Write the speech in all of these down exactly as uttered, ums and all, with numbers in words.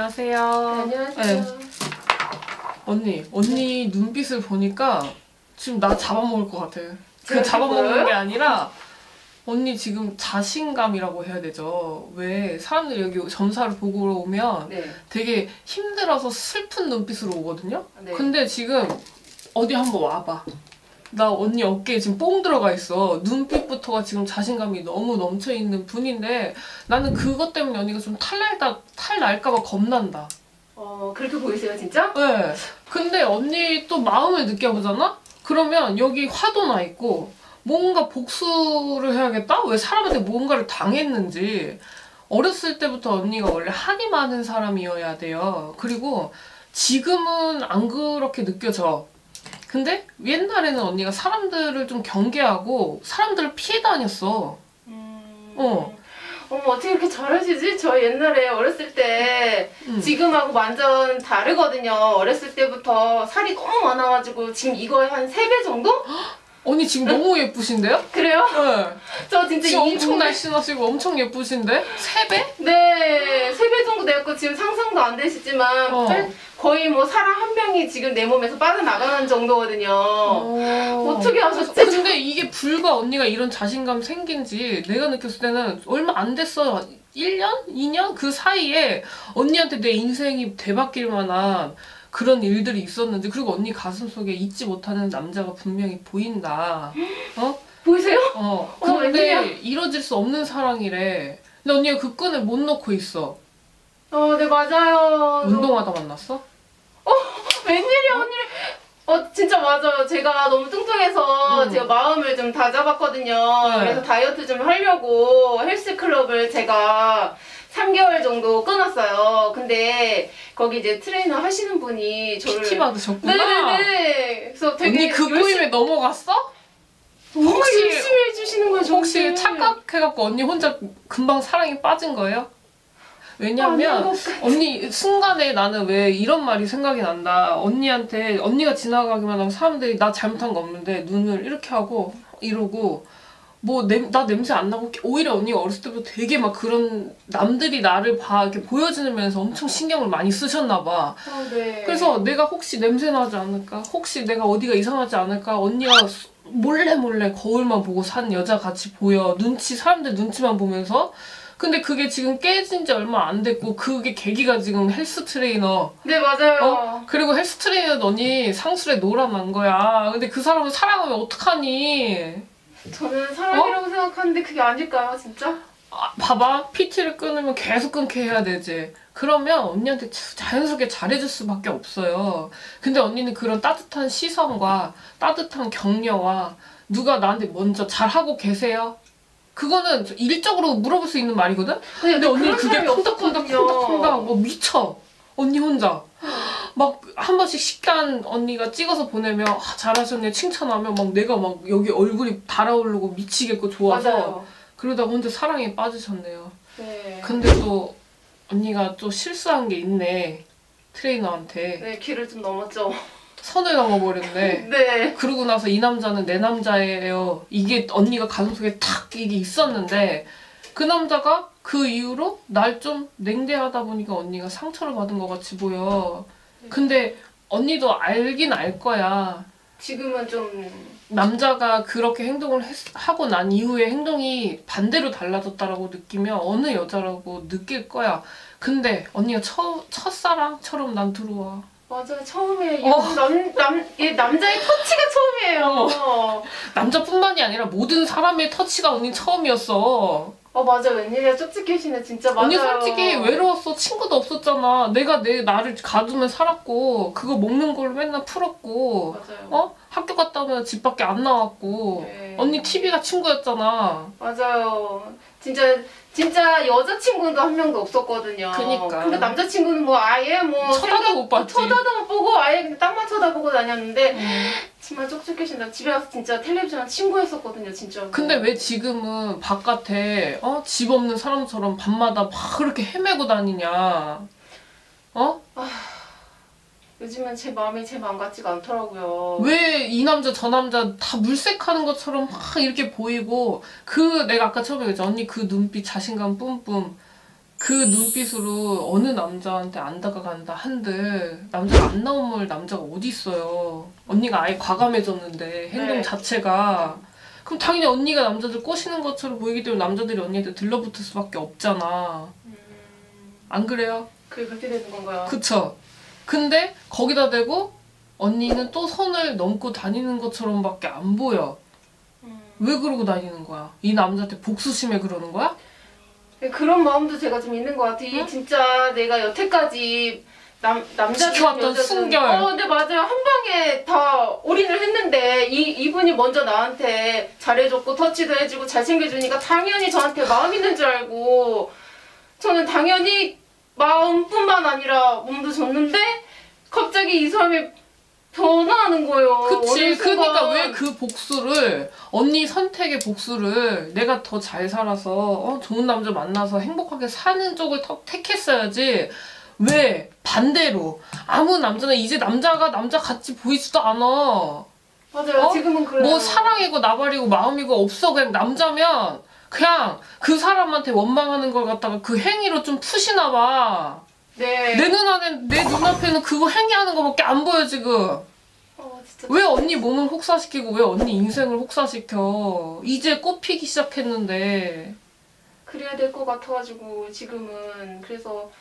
안녕하세요. 네, 안녕하세요. 네. 언니, 언니 눈빛을 보니까 지금 나 잡아먹을 것 같아. 그 잡아먹는 게 아니라 언니 지금 자신감이라고 해야 되죠. 왜 사람들이 여기 점사를 보고 오면 네. 되게 힘들어서 슬픈 눈빛으로 오거든요. 네. 근데 지금 어디 한번 와봐. 나 언니 어깨에 지금 뽕 들어가 있어. 눈빛부터가 지금 자신감이 너무 넘쳐있는 분인데 나는 그것 때문에 언니가 좀 탈날다, 탈날까봐 겁난다. 어, 그렇게 보이세요, 진짜? 네. 근데 언니 또 마음을 느껴보잖아? 그러면 여기 화도 나 있고 뭔가 복수를 해야겠다? 왜 사람한테 뭔가를 당했는지. 어렸을 때부터 언니가 원래 한이 많은 사람이어야 돼요. 그리고 지금은 안 그렇게 느껴져. 근데 옛날에는 언니가 사람들을 좀 경계하고 사람들을 피해 다녔어. 음... 어. 어머, 어떻게 이렇게 잘하시지? 저 옛날에 어렸을 때 음. 지금하고 완전 다르거든요. 어렸을 때부터 살이 너무 많아가지고 지금 이거에 한 세 배 정도? 언니 지금 너무 예쁘신데요? 그래요? 네. 저 진짜 지금 엄청 날씬하시고 엄청 예쁘신데? 세 배? 네, 세 배 정도 되었고 지금 상상도 안 되시지만 어. 거의 뭐 사람 한 명이 지금 내 몸에서 빠져나가는 정도거든요. 어... 어떻게 하셨지? 근데 이게 불과 언니가 이런 자신감 생긴 지 내가 느꼈을 때는 얼마 안 됐어. 일 년? 이 년? 그 사이에 언니한테 내 인생이 대바뀔 만한 그런 일들이 있었는지, 그리고 언니 가슴속에 잊지 못하는 남자가 분명히 보인다. 어? 보이세요? 어. 근데 어, 이뤄질 수 없는 사랑이래. 근데 언니가 그 끈을 못 놓고 있어. 어, 네, 맞아요. 운동하다 만났어? 어, 웬일이야, 언니. 어, 진짜 맞아요. 제가 너무 뚱뚱해서 음. 제가 마음을 좀 다잡았거든요. 네. 그래서 다이어트 좀 하려고 헬스클럽을 제가 삼 개월 정도 끊었어요. 근데 거기 이제 트레이너 하시는 분이 저를 피티 받으셨구나. 네네네. 그래서 되게 언니 그 열심... 꼬임에 넘어갔어? 혹시 열심히 해주시는 거죠? 혹시 착각해갖고 언니 혼자 금방 사랑에 빠진 거예요? 왜냐면 언니 순간에 나는 왜 이런 말이 생각이 난다. 언니한테 언니가 지나가기만 하면 사람들이 나 잘못한 거 없는데 눈을 이렇게 하고 이러고 뭐 나 냄새 안 나고, 오히려 언니가 어렸을 때부터 되게 막 그런 남들이 나를 봐 이렇게 보여주면서 엄청 신경을 많이 쓰셨나 봐. 어, 네. 그래서 내가 혹시 냄새 나지 않을까? 혹시 내가 어디가 이상하지 않을까? 언니가 몰래 몰래 거울만 보고 산 여자 같이 보여. 눈치, 사람들 눈치만 보면서. 근데 그게 지금 깨진 지 얼마 안 됐고, 그게 계기가 지금 헬스 트레이너. 네, 맞아요. 어? 그리고 헬스 트레이너 언니 상술에 놀아난 거야. 근데 그 사람을 사랑하면 어떡하니? 저는 사랑이라고 어? 생각하는데 그게 아닐까요, 진짜? 아, 봐봐. 피티를 끊으면 계속 끊게 해야 되지. 그러면 언니한테 자연스럽게 잘해줄 수밖에 없어요. 근데 언니는 그런 따뜻한 시선과 따뜻한 격려와 누가 나한테 먼저 잘하고 계세요? 그거는 일적으로 물어볼 수 있는 말이거든? 근데 언니는 그게 콩닥콩닥콩닥콩닥 뭐 미쳐. 언니 혼자. 막 한 번씩 식단 언니가 찍어서 보내면 아, 잘하셨네 칭찬하면 막 내가 막 여기 얼굴이 달아오르고 미치겠고 좋아서. 맞아요. 그러다가 혼자 사랑에 빠지셨네요. 네. 근데 또 언니가 또 실수한 게 있네. 트레이너한테. 네, 길을 좀 넘었죠. 선을 넘어버렸네. 네. 그러고 나서 이 남자는 내 남자예요. 이게 언니가 가슴속에 탁 이게 있었는데 그 남자가 그 이후로 날 좀 냉대하다 보니까 언니가 상처를 받은 것 같이 보여. 근데 언니도 알긴 알 거야. 지금은 좀... 남자가 그렇게 행동을 했, 하고 난 이후에 행동이 반대로 달라졌다라고 느끼면 어느 여자라고 느낄 거야. 근데 언니가 처, 첫사랑처럼 난 들어와. 맞아요. 처음에 어. 남, 남, 이 남자의 터치가 처음이에요. 어. 남자뿐만이 아니라 모든 사람의 터치가 언니 처음이었어. 어, 맞아. 웬일이야. 쪽집게시네. 진짜 맞아요. 언니 솔직히 외로웠어. 친구도 없었잖아. 내가 내 나를 가두면 살았고 그거 먹는 걸로 맨날 풀었고. 맞아요. 어? 학교 갔다 오면 집 밖에 안 나왔고. 네. 언니 티비가 친구였잖아. 맞아요. 진짜 진짜 여자친구도 한 명도 없었거든요. 그니까. 근데 남자친구는 뭐 아예 뭐 쳐다도 못 봤지. 쳐다도 못 보고 아예 그냥 땅만 쳐다보고 다녔는데 음. 정말 쪽쪽해진다. 집에 가서 진짜 텔레비전 친구였었거든요, 진짜. 근데 왜 지금은 바깥에 어? 집 없는 사람처럼 밤마다 막 그렇게 헤매고 다니냐? 어? 아, 요즘은 제 마음이 제 마음 같지가 않더라고요. 왜 이 남자 저 남자 다 물색하는 것처럼 막 이렇게 보이고 그 내가 아까 처음에 얘기했죠. 언니 그 눈빛 자신감 뿜뿜 그 눈빛으로 어느 남자한테 안 다가간다 한들 남자가 안 나오면 남자가 어디 있어요. 언니가 아예 과감해졌는데 행동 네. 자체가. 그럼 당연히 언니가 남자들 꼬시는 것처럼 보이기 때문에 남자들이 언니한테 들러붙을 수밖에 없잖아. 음, 안 그래요? 그게 그렇게 되는 건가요? 그쵸? 근데 거기다 대고 언니는 또 선을 넘고 다니는 것처럼밖에 안 보여. 음. 왜 그러고 다니는 거야? 이 남자한테 복수심에 그러는 거야? 그런 마음도 제가 좀 있는 것 같아. 이 응? 진짜 내가 여태까지 남 남자든 지켜왔던 여자든 순결. 어, 근데 맞아요. 한 방에 다 올인을 했는데 이 이분이 먼저 나한테 잘해줬고 터치도 해주고 잘 챙겨주니까 당연히 저한테 마음 있는 줄 알고 저는 당연히 마음뿐만 아니라 몸도 줬는데 갑자기 이 사람이 변화하는 거예요. 그치. 어느 순간. 그러니까 왜 그 복수를 언니 선택의 복수를 내가 더 잘 살아서 어, 좋은 남자 만나서 행복하게 사는 쪽을 더 택했어야지. 왜 반대로 아무 남자는 이제 남자가 남자 같이 보이지도 않아. 맞아요. 어? 지금은 그래요. 뭐 사랑이고 나발이고 마음이고 없어. 그냥 남자면 그냥 그 사람한테 원망하는 걸 갖다가 그 행위로 좀 푸시나 봐. 네. 내 눈안엔 내 눈앞에는 그거 행위하는 거밖에 안 보여 지금. 어, 진짜. 왜 언니 몸을 혹사시키고 왜 언니 인생을 혹사시켜. 이제 꽃피기 시작했는데. 그래야 될 것 같아가지고 지금은 그래서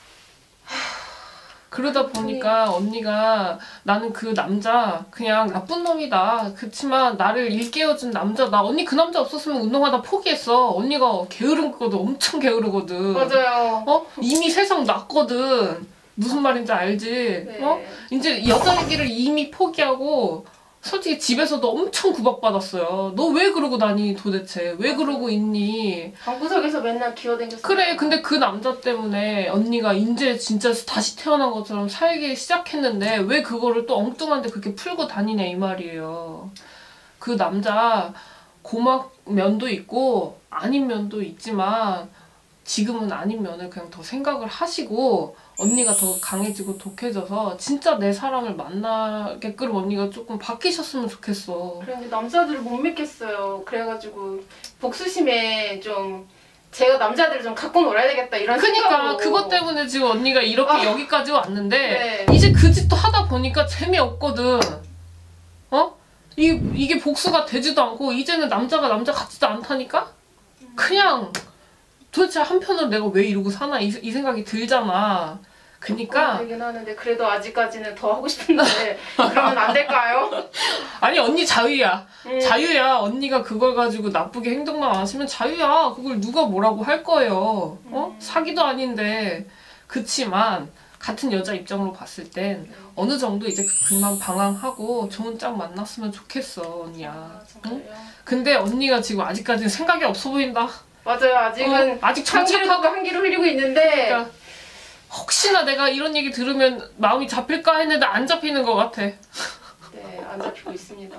그러다 보니까 언니가 나는 그 남자 그냥 나쁜 놈이다. 그치만 나를 일깨워준 남자다. 언니 그 남자 없었으면 운동하다 포기했어. 언니가 게으르거든. 엄청 게으르거든. 맞아요. 어? 이미 세상 났거든. 무슨 말인지 알지? 네. 어? 이제 여자 얘기를 이미 포기하고 솔직히 집에서도 엄청 구박받았어요. 너 왜 그러고 다니 도대체? 왜 그러고 있니? 방구석에서 맨날 기어다녔어요. 그래, 근데 그 남자 때문에 언니가 이제 진짜 다시 태어난 것처럼 살기 시작했는데 왜 그거를 또 엉뚱한데 그렇게 풀고 다니냐 이 말이에요. 그 남자 고막 면도 있고 아닌 면도 있지만 지금은 아닌 면을 그냥 더 생각을 하시고 언니가 더 강해지고 독해져서 진짜 내 사람을 만나게끔 언니가 조금 바뀌셨으면 좋겠어. 그런데 남자들을 못 믿겠어요. 그래가지고 복수심에 좀 제가 남자들을 좀 갖고 놀아야 되겠다 이런 그니까 생각으로. 그것 때문에 지금 언니가 이렇게 아. 여기까지 왔는데 네. 이제 그 짓도 하다 보니까 재미없거든. 어? 이, 이게 복수가 되지도 않고 이제는 남자가 남자 같지도 않다니까? 그냥 도대체 한편으로 내가 왜 이러고 사나 이, 이 생각이 들잖아. 그니까 되긴 하는데 그래도 아직까지는 더 하고 싶은데 그러면 안 될까요? 아니 언니 자유야. 음. 자유야. 언니가 그걸 가지고 나쁘게 행동만 안 하시면 자유야. 그걸 누가 뭐라고 할 거예요. 어? 음. 사기도 아닌데. 그치만 같은 여자 입장으로 봤을 땐 어느 정도 이제 그만 방황하고 좋은 짝 만났으면 좋겠어 언니야. 아, 정말요? 응? 근데 언니가 지금 아직까지는 생각이 없어 보인다. 맞아요. 아직은 어, 아직 한기를 정착하고 한기를 흘리고 있는데 그러니까 혹시나 내가 이런 얘기 들으면 마음이 잡힐까 했는데 안 잡히는 것 같아. 네, 안 잡히고 있습니다.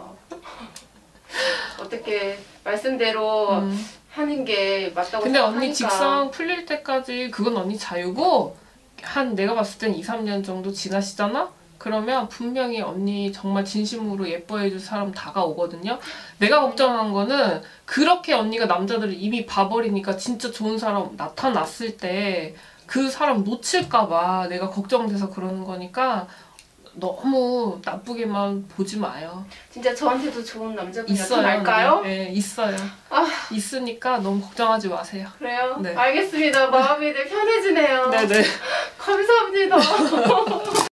어떻게 말씀대로 음. 하는 게 맞다고 근데 생각하니까. 언니 직성 풀릴 때까지 그건 언니 자유고 한 내가 봤을 땐 이, 삼 년 정도 지나시잖아? 그러면 분명히 언니 정말 진심으로 예뻐해줄 사람 다가오거든요. 내가 걱정한 거는 그렇게 언니가 남자들을 이미 봐버리니까 진짜 좋은 사람 나타났을 때 그 사람 놓칠까봐 내가 걱정돼서 그러는 거니까 너무 나쁘게만 보지 마요. 진짜 저한테도 좋은 남자분이 있어요. 나타날까요? 네, 있어요. 아. 있으니까 너무 걱정하지 마세요. 그래요? 네. 알겠습니다. 마음이 되게 편해지네요. 네네. 감사합니다.